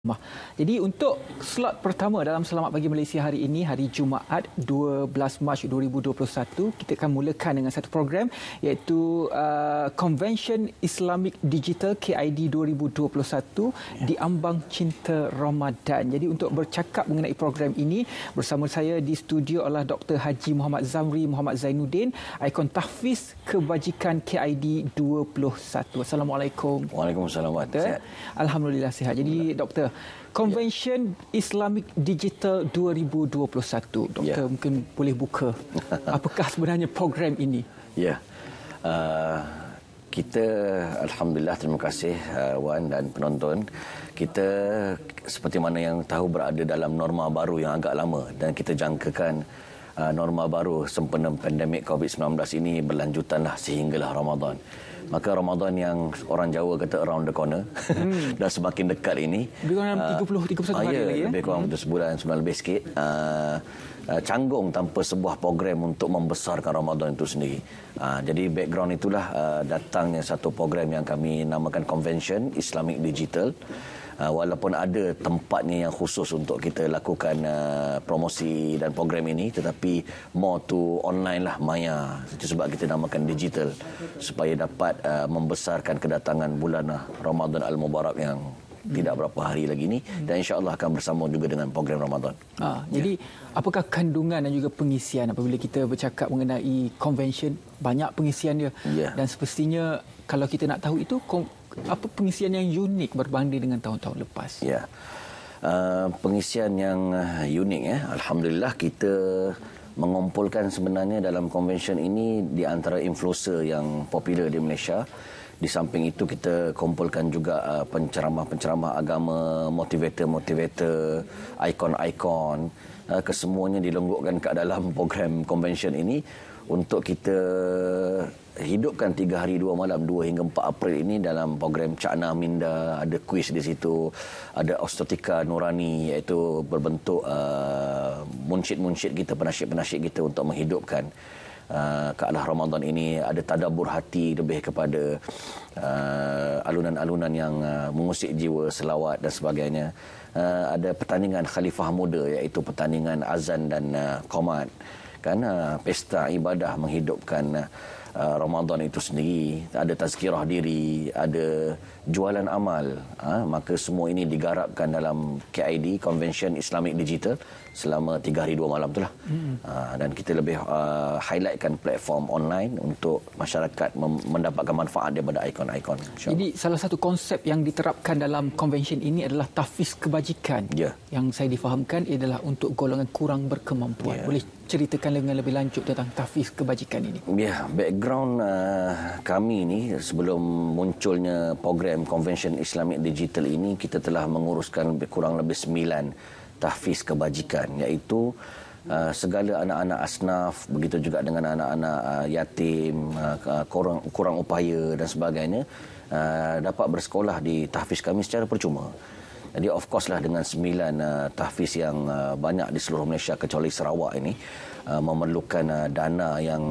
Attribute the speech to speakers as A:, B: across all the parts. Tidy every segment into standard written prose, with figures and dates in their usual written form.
A: Jadi untuk slot pertama dalam Selamat Pagi Malaysia hari ini, hari Jumaat 12 Mac 2021, kita akan mulakan dengan satu program iaitu Convention Islamic Digital KID 2021 di Ambang Cinta Ramadan. Jadi untuk bercakap mengenai program ini, bersama saya di studio adalah Dr. Haji Muhammad Zamri Muhammad Zainuddin, ikon tahfiz kebajikan KID 21. Assalamualaikum.
B: Waalaikumsalam.
A: Sihat? Alhamdulillah sihat. Jadi Doktor, Convention Islamic Digital 2021. Doktor mungkin boleh buka apakah sebenarnya program ini?
B: Ya. Kita alhamdulillah, terima kasih Wan dan penonton. Kita seperti mana yang tahu berada dalam norma baru yang agak lama, dan kita jangkakan norma baru sempena pandemik COVID-19 ini berlanjutanlah sehinggalah Ramadan. Maka Ramadan yang orang Jawa kata around the corner dah semakin dekat ini.
A: Lebih kurang 31 hari lagi ya?
B: Lebih kurang sebulan lebih sikit. Canggung tanpa sebuah program untuk membesarkan Ramadan itu sendiri. Jadi background itulah datangnya satu program yang kami namakan Convention Islamic Digital. Walaupun ada tempatnya yang khusus untuk kita lakukan promosi dan program ini, tetapi more to online lah, maya. Itu sebab kita namakan digital, supaya dapat membesarkan kedatangan bulan Ramadan Al-Mubarak yang tidak berapa hari lagi ni, dan insya-Allah akan bersama juga dengan program Ramadan.
A: Jadi apakah kandungan dan juga pengisian apabila kita bercakap mengenai convention? Banyak pengisian dia. Dan semestinya kalau kita nak tahu itu, apa pengisian yang unik berbanding dengan tahun-tahun lepas?
B: Pengisian yang unik alhamdulillah, kita mengumpulkan sebenarnya dalam convention ini di antara influencer yang popular di Malaysia. Di samping itu kita kumpulkan juga penceramah-penceramah agama, motivator-motivator, ikon-ikon, kesemuanya dilonggokkan ke dalam program convention ini untuk kita hidupkan 3 hari 2 malam 2 hingga 4 April ini dalam program Cakna Minda. Ada kuis di situ, ada Ostetika Nurani, iaitu berbentuk munsyid-munsyid kita, penasyid-penasyid kita untuk menghidupkan ke arah Ramadan ini. Ada tadabbur hati lebih kepada alunan-alunan yang mengusik jiwa, selawat dan sebagainya. Ada pertandingan Khalifah Muda, iaitu pertandingan azan dan qomat, pesta ibadah menghidupkan Ramadan itu sendiri. Ada tazkirah diri, ada jualan amal. Maka semua ini digarapkan dalam KID, Convention Islamic Digital, selama 3 hari 2 malam itulah. Dan kita lebih highlightkan platform online untuk masyarakat mendapatkan manfaat daripada ikon-ikon.
A: Jadi salah satu konsep yang diterapkan dalam convention ini adalah tahfiz kebajikan. Yang saya difahamkan adalah untuk golongan kurang berkemampuan. Boleh ceritakan dengan lebih lanjut tentang tahfiz kebajikan ini?
B: Background kami ni, sebelum munculnya program Convention Islamic Digital ini, kita telah menguruskan lebih kurang 9 tahfiz kebajikan, iaitu segala anak-anak asnaf, begitu juga dengan anak-anak yatim, kurang upaya dan sebagainya, dapat bersekolah di tahfiz kami secara percuma. Jadi of course lah, dengan 9 tahfiz yang banyak di seluruh Malaysia kecuali Sarawak ini, memerlukan dana yang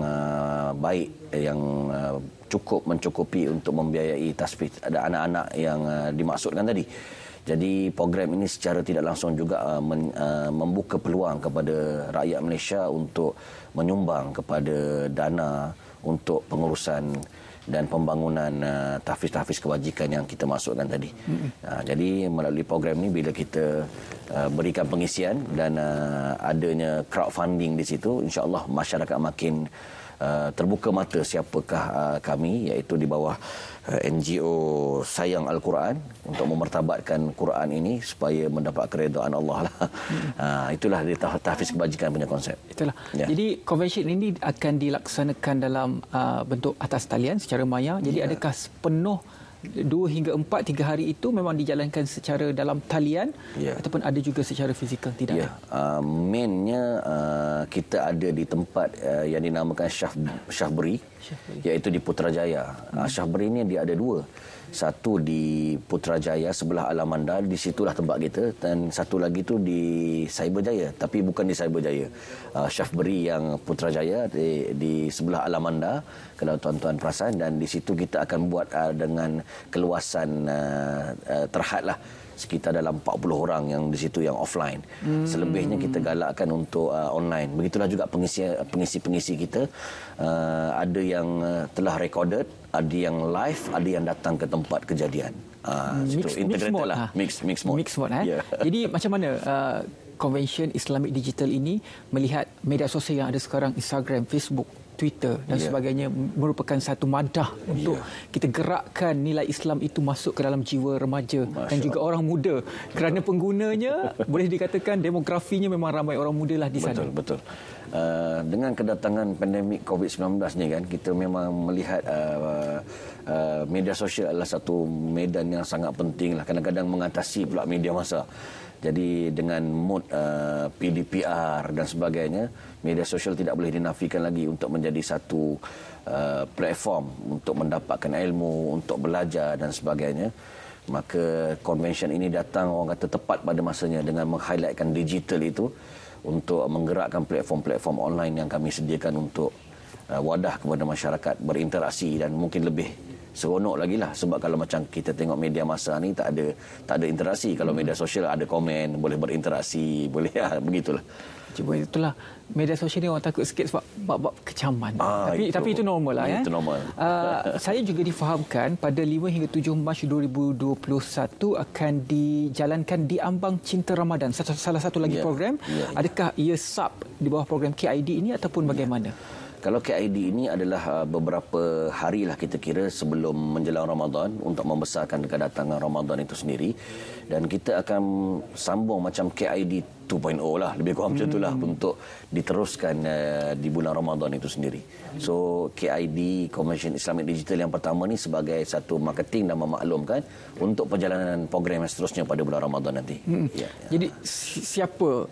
B: baik, yang cukup mencukupi untuk membiayai tahfiz ada anak-anak yang dimaksudkan tadi. Jadi program ini secara tidak langsung juga membuka peluang kepada rakyat Malaysia untuk menyumbang kepada dana untuk pengurusan dan pembangunan tahfiz-tahfiz kebajikan yang kita masukkan tadi. Jadi melalui program ini, bila kita berikan pengisian dan adanya crowdfunding di situ, insya-Allah masyarakat makin terbuka mata siapakah kami, iaitu di bawah NGO Sayang Al-Quran, untuk memertabatkan Quran ini supaya mendapat keredaan Allah lah. Itulah tahfiz kebajikan punya konsep.
A: Itulah. Jadi convention ini akan dilaksanakan dalam bentuk atas talian secara maya. Jadi adakah sepenuh 2 hingga 4 3 hari itu memang dijalankan secara dalam talian, ataupun ada juga secara fizikal? Tidak ada.
B: Mainnya kita ada di tempat yang dinamakan Syahberi, iaitu di Putrajaya. Syahberi ini dia ada 2. Satu di Putrajaya sebelah Alamanda, di situlah tempat kita, dan satu lagi tu di Cyberjaya, tapi bukan di Cyberjaya. Syahberi yang Putrajaya di sebelah Alamanda, kalau tuan-tuan perasan, dan di situ kita akan buat dengan keluasan terhad lah, sekitar dalam 40 orang yang di situ yang offline. Selebihnya kita galakkan untuk online. Begitulah juga pengisi-pengisi kita. Ada yang telah recorded, ada yang live, ada yang datang ke tempat kejadian.
A: Mix mode lah.
B: Mix mode.
A: Yeah. Jadi macam mana Convention Islamic Digital ini melihat media sosial yang ada sekarang, Instagram, Facebook, Twitter dan sebagainya, merupakan satu madah untuk kita gerakkan nilai Islam itu masuk ke dalam jiwa remaja dan juga orang muda. Kerana penggunanya boleh dikatakan demografinya memang ramai orang muda lah di sana.
B: Betul. Dengan kedatangan pandemik COVID-19 ni kan, kita memang melihat media sosial adalah satu medan yang sangat penting lah. Kadang-kadang mengatasi pula media massa. Jadi dengan mood PDPR dan sebagainya, media sosial tidak boleh dinafikan lagi untuk menjadi satu platform untuk mendapatkan ilmu, untuk belajar dan sebagainya. Maka convention ini datang, orang kata, tepat pada masanya dengan meng-highlightkan digital itu untuk menggerakkan platform-platform online yang kami sediakan untuk wadah kepada masyarakat berinteraksi dan mungkin lebih seronok lagi lah. Sebab kalau macam kita tengok media massa ni tak ada interaksi. Kalau media sosial ada komen, boleh berinteraksi, boleh begitulah.
A: Cuma itulah, media sosial ni orang takut sikit sebab bab kecaman. Tapi itu normal lah.
B: Itu normal.
A: Saya juga difahamkan pada 5 hingga 7 Mac 2021 akan dijalankan di Ambang Cinta Ramadan. Salah satu lagi program. Adakah ia sub di bawah program KID ini ataupun bagaimana?
B: Kalau KID ini adalah beberapa hari lah kita kira sebelum menjelang Ramadan untuk membesarkan kedatangan Ramadan itu sendiri. Dan kita akan sambung macam KID 2.0 lah, lebih kurang macam itulah, untuk diteruskan di bulan Ramadan itu sendiri. So KID, Convention Islamic Digital yang pertama ni sebagai satu marketing dan memaklumkan untuk perjalanan program yang seterusnya pada bulan Ramadan nanti.
A: Jadi siapa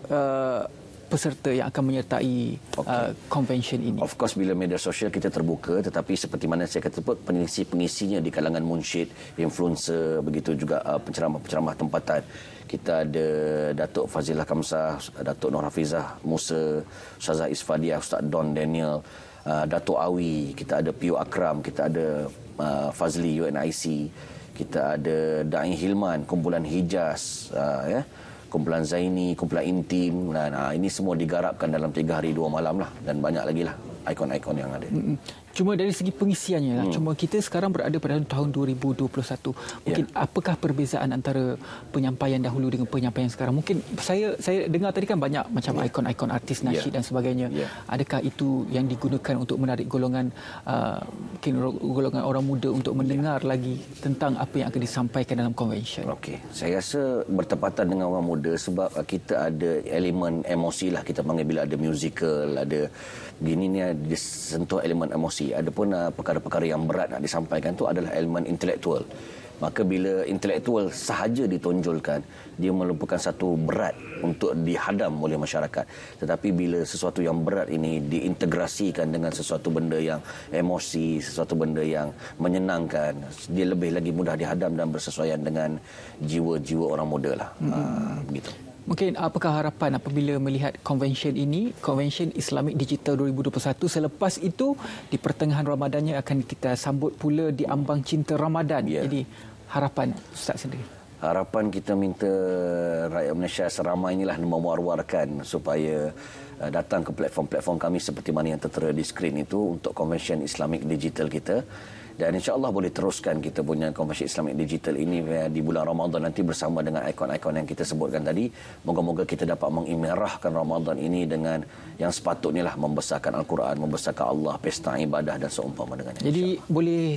A: peserta yang akan menyertai convention ini?
B: Of course, bila media sosial kita terbuka, tetapi seperti mana saya kata, pengisi-pengisinya di kalangan munsyid, influencer, begitu juga penceramah-penceramah tempatan. Kita ada Datuk Fazilah Kamsah, Datuk Nur Hafizah Musa, Ustazah Isfadiah, Ustaz Don Daniel, Datuk Awi, kita ada Pio Akram, kita ada Fazli UNIC, kita ada Da'i Hilman, kumpulan Hijaz, kumpulan Zaini, kumpulan Intim. Ini semua digarapkan dalam 3 hari 2 malam lah, dan banyak lagi lah ikon-ikon yang ada.
A: Cuma dari segi pengisiannya lah. Cuma kita sekarang berada pada tahun 2021. Mungkin apakah perbezaan antara penyampaian dahulu dengan penyampaian sekarang? Mungkin saya dengar tadi kan banyak macam ikon-ikon artis nasyid dan sebagainya. Adakah itu yang digunakan untuk menarik golongan mungkin golongan orang muda untuk mendengar lagi tentang apa yang akan disampaikan dalam convention?
B: Okey, saya rasa bertepatan dengan orang muda sebab kita ada elemen emosi lah, kita panggil, bila ada musical, ada begini ni disentuh elemen emosi. Adapun perkara-perkara yang berat nak disampaikan tu adalah elemen intelektual. Maka bila intelektual sahaja ditonjolkan, dia merupakan satu berat untuk dihadam oleh masyarakat. Tetapi bila sesuatu yang berat ini diintegrasikan dengan sesuatu benda yang emosi, sesuatu benda yang menyenangkan, dia lebih lagi mudah dihadam dan bersesuaian dengan jiwa-jiwa orang muda lah. Begitu.
A: Mungkin apakah harapan apabila melihat convention ini, Convention Islamic Digital 2021, selepas itu di pertengahan Ramadannya akan kita sambut pula di Ambang Cinta Ramadan. Jadi harapan Ustaz sendiri?
B: Harapan kita minta rakyat Malaysia seramai inilah memuar-warkan supaya datang ke platform-platform kami seperti mana yang tertera di skrin itu untuk Convention Islamic Digital kita. Dan insya-Allah boleh teruskan kita punya Convention Islamic Digital ini di bulan Ramadan nanti bersama dengan ikon-ikon yang kita sebutkan tadi. Moga-moga kita dapat mengimerahkan Ramadan ini dengan yang sepatutnya lah, membesarkan Al-Quran, membesarkan Allah, pesta ibadah dan seumpama dengannya.
A: Jadi boleh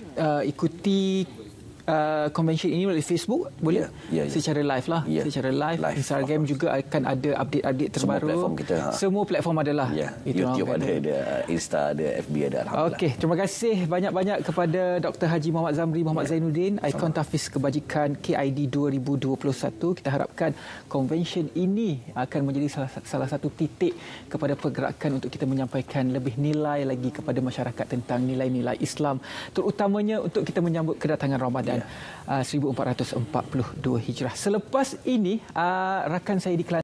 A: ikuti convention ini melalui Facebook, boleh secara live lah, secara live. Instagram juga akan ada update-update terbaru.
B: Semua platform kita,
A: semua platform adalah.
B: YouTube ada, Insta ada, FB ada. Alhamdulillah.
A: Okey, terima kasih banyak-banyak kepada Dr. Haji Muhammad Zamri Muhammad Zainuddin, ikon tahfiz kebajikan KID 2021. Kita harapkan convention ini akan menjadi salah satu titik kepada pergerakan untuk kita menyampaikan lebih nilai lagi kepada masyarakat tentang nilai-nilai Islam, terutamanya untuk kita menyambut kedatangan Ramadan 1442 Hijrah. Selepas ini rakan saya di Kelantan